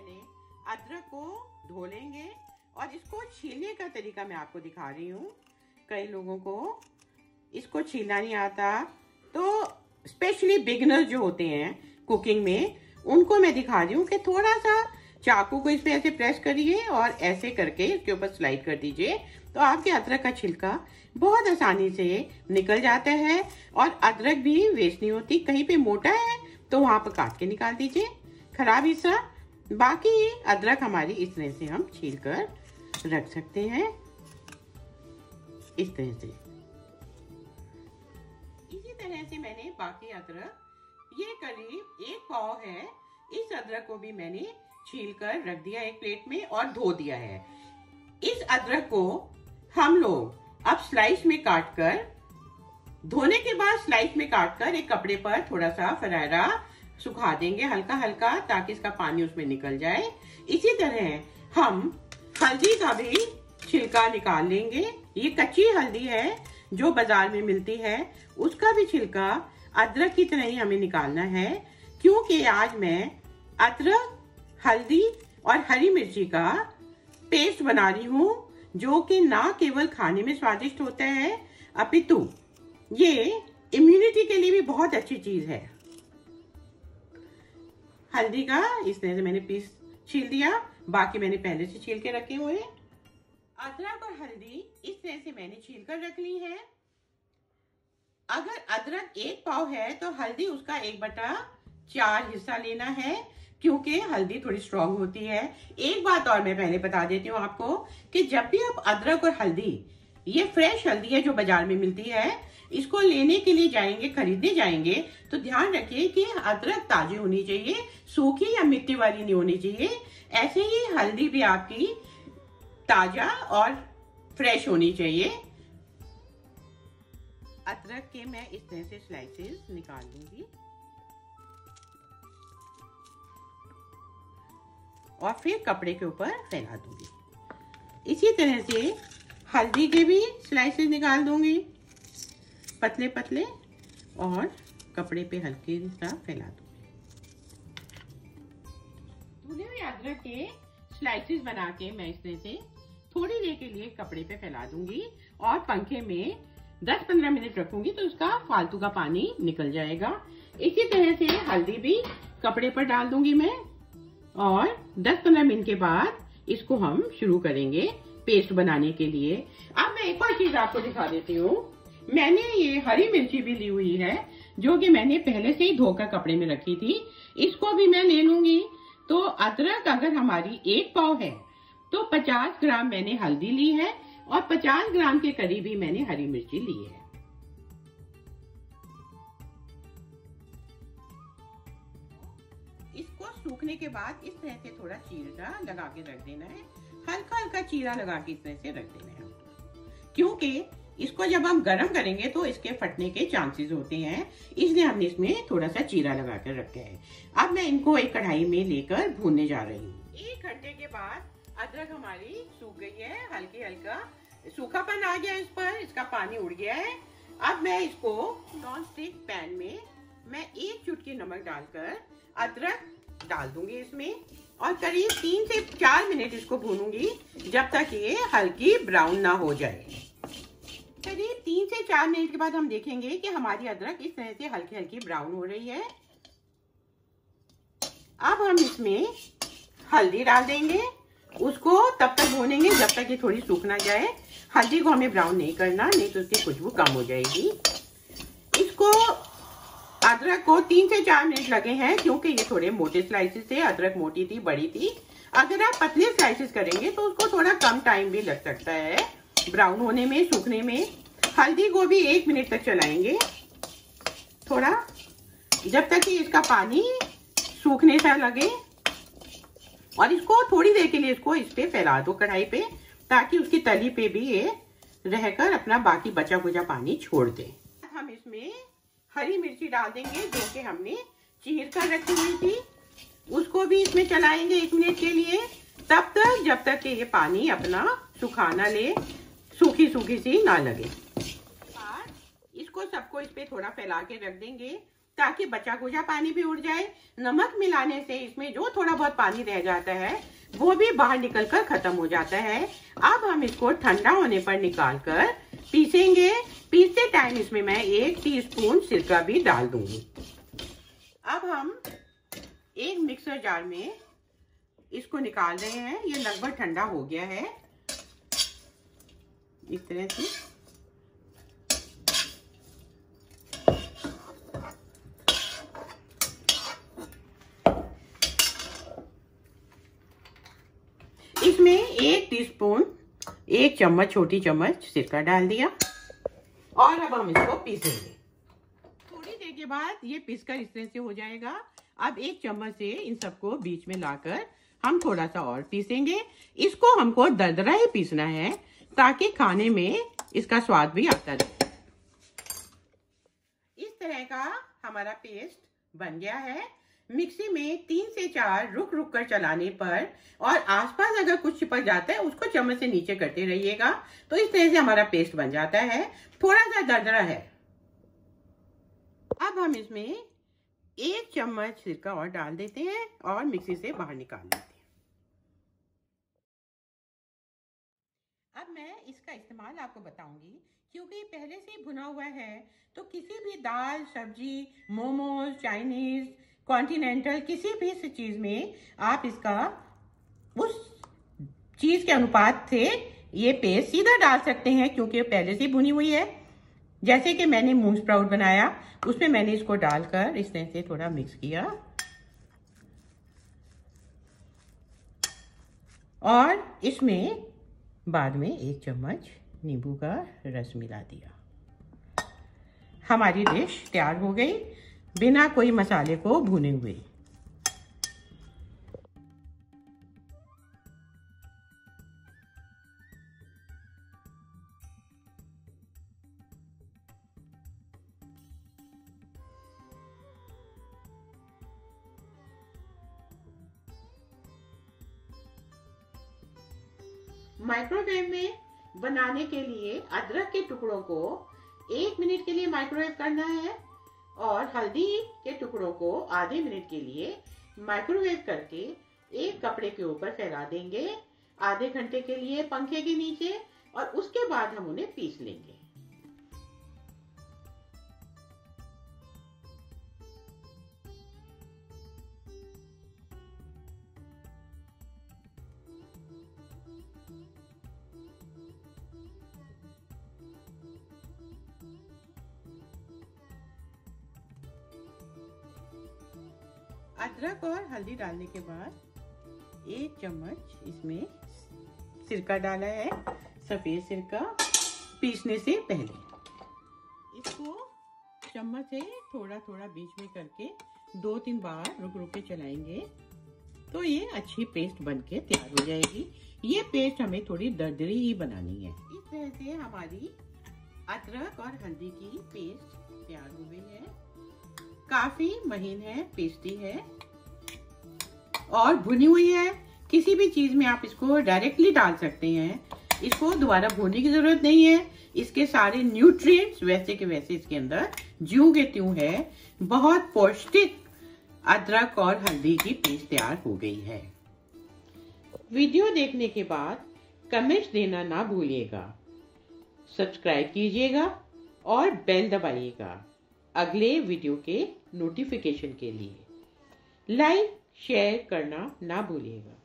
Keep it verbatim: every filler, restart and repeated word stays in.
मैंने अदरक को धो लेंगे और इसको छीलने का तरीका मैं आपको दिखा रही हूँ। कई लोगों को इसको छीलना नहीं आता, तो स्पेशली बिगिनर जो होते हैं कुकिंग में, उनको मैं दिखा रही हूँ कि थोड़ा सा चाकू को इस पे ऐसे प्रेस करिए और ऐसे करके इसके ऊपर स्लाइड कर दीजिए, तो आपके अदरक का छिलका बहुत आसानी से निकल जाता है और अदरक भी वेस्ट नहीं होती। कहीं पे मोटा है तो वहां पर काट के निकाल दीजिए खराब हिस्सा। बाकी अदरक हमारी इस तरह से हम छील कर रख सकते हैं, इस तरह से। इसी तरह से मैंने बाकी अदरक, ये करीब एक पाव है, इस अदरक को भी मैंने छील कर रख दिया एक प्लेट में और धो दिया है। इस अदरक को हम लोग अब स्लाइस में काट कर, धोने के बाद स्लाइस में काट कर एक कपड़े पर थोड़ा सा फरारा सुखा देंगे हल्का हल्का, ताकि इसका पानी उसमें निकल जाए। इसी तरह हम हल्दी का भी छिलका निकाल लेंगे। ये कच्ची हल्दी है जो बाजार में मिलती है, उसका भी छिलका अदरक की तरह ही हमें निकालना है, क्योंकि आज मैं अदरक, हल्दी और हरी मिर्ची का पेस्ट बना रही हूँ, जो कि ना केवल खाने में स्वादिष्ट होता है, अपितु ये इम्यूनिटी के लिए भी बहुत अच्छी चीज है। हल्दी का इस तरह से मैंने पीस छील दिया, बाकी मैंने पहले से छील के रखे हुए। अदरक और हल्दी इस तरह से मैंने छील कर रख ली है। अगर अदरक एक पाव है तो हल्दी उसका एक बटा चार हिस्सा लेना है, क्योंकि हल्दी थोड़ी स्ट्रांग होती है। एक बात और मैं पहले बता देती हूँ आपको कि जब भी आप अदरक और हल्दी, ये फ्रेश हल्दी है जो बाजार में मिलती है, इसको लेने के लिए जाएंगे, खरीदने जाएंगे, तो ध्यान रखिए कि अदरक ताजी होनी चाहिए, सूखी या मिट्टी वाली नहीं होनी चाहिए। ऐसे ही हल्दी भी आपकी ताजा और फ्रेश होनी चाहिए। अदरक के मैं इस तरह से स्लाइसेस निकाल लूंगी और फिर कपड़े के ऊपर फैला दूंगी। इसी तरह से हल्दी के भी स्लाइसेस निकाल दूंगी पतले पतले और कपड़े पे हल्के सा फैला दूंगी। धुले हुए अदरक के स्लाइसेस बना के मैं इस तरह से थोड़ी देर के लिए कपड़े पे फैला दूंगी और पंखे में दस पंद्रह मिनट रखूंगी, तो उसका फालतू का पानी निकल जाएगा। इसी तरह से हल्दी भी कपड़े पर डाल दूंगी मैं और दस पंद्रह मिनट के बाद इसको हम शुरू करेंगे पेस्ट बनाने के लिए। अब मैं एक और चीज आपको दिखा देती हूँ। मैंने ये हरी मिर्ची भी ली हुई है, जो कि मैंने पहले से ही धोकर कपड़े में रखी थी, इसको भी मैं ले लूंगी। तो अदरक अगर हमारी एक पाव है तो पचास ग्राम मैंने हल्दी ली है और पचास ग्राम के करीब ही मैंने हरी मिर्ची ली है। इसको सूखने के बाद इस तरह से थोड़ा चीरा लगा के रख देना है, हल्का हल्का चीरा लगा के इस तरह से रख देना है, क्योंकि इसको जब हम गर्म करेंगे तो इसके फटने के चांसेस होते हैं, इसलिए हमने इसमें थोड़ा सा चीरा लगा कर रखा है। अब मैं इनको एक कढ़ाई में लेकर भूनने जा रही हूँ। एक घंटे के बाद अदरक हमारी सूख गई है, हल्की हल्का सूखापन आ गया इस पर, इसका पानी उड़ गया है। अब मैं इसको नॉन स्टिक पैन में मैं एक चुटकी नमक डालकर अदरक डाल दूंगी इसमें और करीब तीन से चार मिनट इसको भूनूंगी, जब तक ये हल्की ब्राउन ना हो जाए। करीब तीन से चार मिनट के बाद हम देखेंगे कि हमारी अदरक इस तरह से हल्की हल्की ब्राउन हो रही है। अब हम इसमें हल्दी डाल देंगे, उसको तब तक भूनेंगे जब तक ये थोड़ी सूख ना जाए। हल्दी को हमें ब्राउन नहीं करना, नहीं तो उसकी खुशबू कम हो जाएगी। इसको अदरक को तीन से चार मिनट लगे हैं, क्योंकि ये थोड़े मोटे स्लाइसेस थे, अदरक मोटी थी, बड़ी थी। अगर आप पतले स्लाइसेस करेंगे तो उसको थोड़ा कम टाइम भी लग सकता है ब्राउन होने में, सूखने में। हल्दी को भी एक मिनट तक चलाएंगे थोड़ा, जब तक कि इसका पानी सूखने सा लगे, और इसको थोड़ी देर के लिए इसको इस पे फैला दो कढ़ाई पे, ताकि उसकी तली पे भी ये रहकर अपना बाकी बचा कुचा पानी छोड़ दे। हम इसमें हरी मिर्ची डाल देंगे जो कि हमने चीर कर रखी हुई थी, उसको भी इसमें चलाएंगे एक मिनट के लिए, तब तक जब तक कि ये पानी अपना सुखा ना ले, सूखी सूखी सी ना लगे। इसको सबको इस पे थोड़ा फैला के रख देंगे ताकि बचा कुचा पानी भी उड़ जाए। नमक मिलाने से इसमें जो थोड़ा बहुत पानी रह जाता है वो भी बाहर निकलकर खत्म हो जाता है। अब हम इसको ठंडा होने पर निकाल कर पीसेंगे। पीसते टाइम इसमें मैं एक टीस्पून सिरका भी डाल दूंगी। अब हम एक मिक्सर जार में इसको निकाल रहे हैं। ये लगभग ठंडा हो गया है। इस तरह से इसमें एक टीस्पून एक चम्मच छोटी चम्मच सिरका डाल दिया और अब हम इसको पीसेंगे। थोड़ी देर के बाद ये पीसकर इस तरह से हो जाएगा। अब एक चम्मच से इन सबको बीच में लाकर हम थोड़ा सा और पीसेंगे। इसको हमको दरदरा ही पीसना है ताकि खाने में इसका स्वाद भी आता रहे। इस तरह का हमारा पेस्ट बन गया है। मिक्सी में तीन से चार रुक रुक कर चलाने पर और आसपास अगर कुछ चिपक जाता है उसको चम्मच से नीचे करते रहिएगा तो इस तरह से हमारा पेस्ट बन जाता है। थोड़ा सा दरदरा है। अब हम इसमें एक चम्मच सिरका और डाल देते हैं और मिक्सी से बाहर निकाल लेते हैं। अब मैं इसका इस्तेमाल आपको बताऊंगी क्योंकि पहले से ही भुना हुआ है तो किसी भी दाल, सब्जी, मोमोज, चाइनीज, कॉन्टिनेंटल किसी भी चीज में आप इसका उस चीज के अनुपात से ये पेस्ट सीधा डाल सकते हैं क्योंकि पहले से भुनी हुई है। जैसे कि मैंने मूंग स्प्राउट बनाया उसमें मैंने इसको डालकर इस तरह से थोड़ा मिक्स किया और इसमें बाद में एक चम्मच नींबू का रस मिला दिया। हमारी डिश तैयार हो गई बिना कोई मसाले को भुने हुए। माइक्रोवेव में बनाने के लिए अदरक के टुकड़ों को एक मिनट के लिए माइक्रोवेव करना है और हल्दी के टुकड़ों को आधे मिनट के लिए माइक्रोवेव करके एक कपड़े के ऊपर फैला देंगे आधे घंटे के लिए पंखे के नीचे और उसके बाद हम उन्हें पीस लेंगे। अदरक और हल्दी डालने के बाद एक चम्मच इसमें सिरका डाला है, सफेद सिरका, पीसने से पहले। इसको चम्मच से थोड़ा थोड़ा बीच में करके दो तीन बार रुक रुक के चलाएंगे तो ये अच्छी पेस्ट बनके तैयार हो जाएगी। ये पेस्ट हमें थोड़ी दरदरी ही बनानी है। इस तरह से हमारी अदरक और हल्दी की पेस्ट तैयार हो गई है। काफी महीन है, पेस्टी है और भुनी हुई है। किसी भी चीज में आप इसको डायरेक्टली डाल सकते हैं। इसको दोबारा भूनने की जरूरत नहीं है। इसके सारे न्यूट्रिएंट्स वैसे के वैसे इसके अंदर ज्यों के त्यों है। बहुत पौष्टिक अदरक और हल्दी की पेस्ट तैयार हो गई है। वीडियो देखने के बाद कमेंट्स देना ना भूलिएगा। सब्सक्राइब कीजिएगा और बेल दबाइएगा अगले वीडियो के नोटिफिकेशन के लिए। लाइक शेयर करना ना भूलिएगा।